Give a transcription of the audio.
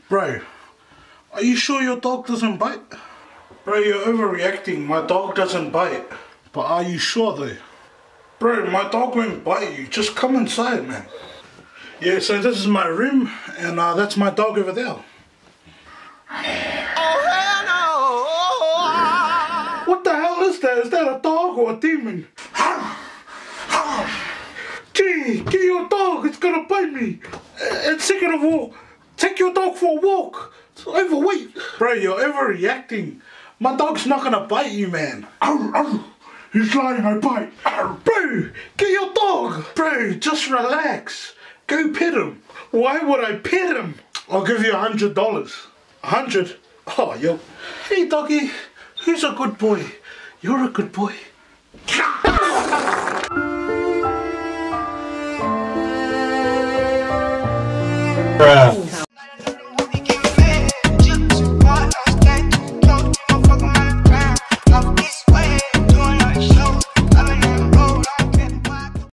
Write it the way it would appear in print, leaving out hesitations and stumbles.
Bro, are you sure your dog doesn't bite? Bro, you're overreacting. My dog doesn't bite. But are you sure though? Bro, my dog won't bite you. Just come inside, man. Yeah, so this is my room, and that's my dog over there. Oh, hell no! What the hell is that? Is that a dog or a demon? Gee, get your dog. It's gonna bite me. And second of all, take your dog for a walk. It's overweight. Bro, you're overreacting. My dog's not gonna bite you, man. He's lying, I bite. Bro, get your dog. Bro, just relax. Go pet him. Why would I pet him? I'll give you $100. 100? Oh, yo. Hey, doggy. Who's a good boy? You're a good boy. Bruh.